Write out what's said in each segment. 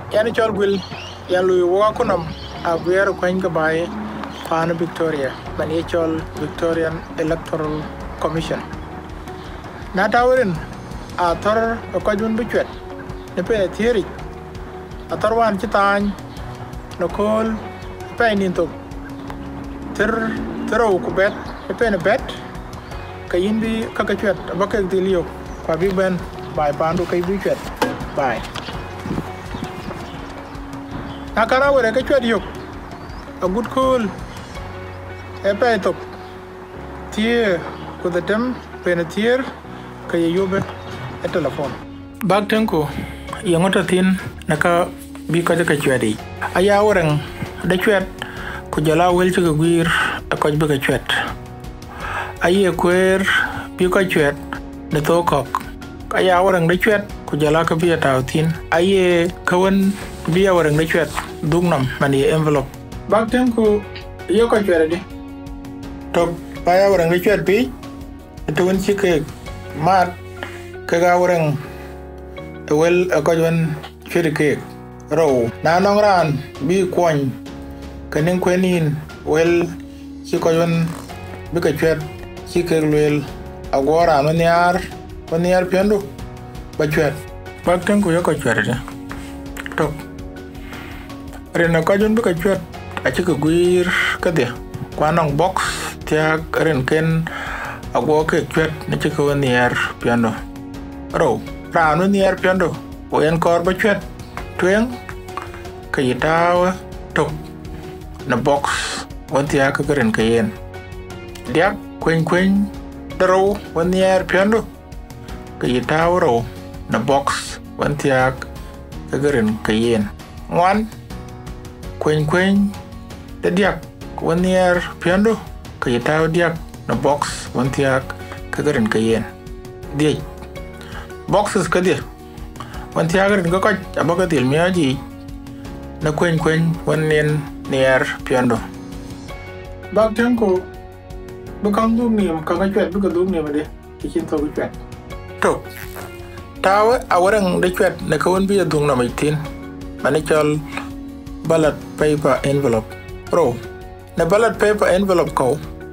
yani chol gwil yan lu wa kunam a gwer kwen ka bai pan Victoria man ye chol Victorian Electoral Commission na tawrin a tor ko jun bichwet ne pe thieri a tor wan chitan no kol pe nin to tero ku bet pe ne bet ka yindi ka ka chwet ba ka dilio kwa big ben bai pandu kai bichwet bai nakara wore ka chwet yok a good cool e pe to tie ku the dem penetier ka yobe e telephone bag tenko yangota tin naka bi ka chwedi aya woreng da chwet ku jala wel ci gwir ko bi ka chwet aye kwer bi ka chwet ne to kok aya woreng da chwet ku jala ka bi ta tin aye kawon bi ya woreng da chwet dugnam mani envelope bag tenko yo ka chwedi to baya woreng da chwet bi to won ci ke mat ka ga woreng wel ko jon chwedi ke row na nong ran bi kwon kanin kwenin wel ci ko jon bi ka chwet ci ke lwel agora no niar pendo ba chwet bak ten ko yo ko chwet to rena ko jon bi ka chwet a ci ko guir ka de kwanong box tia ren ken agwo ke chwet ne ci ko niar pendo row ra no niar pendo o en kor ba chwet twen ka yitawa tok na box wanti aka garin kayen diak kwen daro wani yar piano ka yitawa ro na box wanti aka garin kayen ngwan kwen da diak wani yar piano ka yitawa diak na box wanti aka garin kayen diak boxes ka dia wanti aka garin ka abaga til miyaji na kwen wanen near piano bag tenko bukang dum ni ka ga chwet buka dum ni made kikin to chwet to tawe awarang de chwet na kawon bi dung na maitin mane chol ballot paper envelope pro na ballot paper envelope ko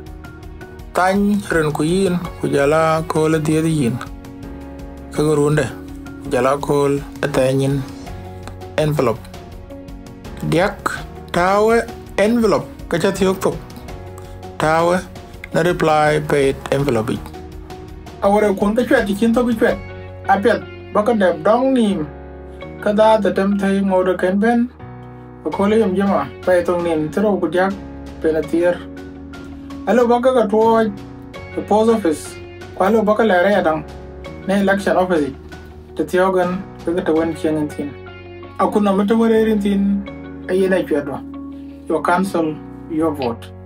tan ren ku yin ku jala ko la de yin ka gurunde jala ko atayin envelope diak tawe envelope kacha thiok tok tawe na reply paid envelope awore kun ta chwet kin to chwet apet baka deb dong nim kada ta tem thai ngode ken ben ko le yam jama pay tong nin tro ku diak penatier alo baka ka to the post office kwalo baka la re dang ne election office te thiogan ka ta wan chen tin akuna mata wore tin ayena chwedo your cancel your vote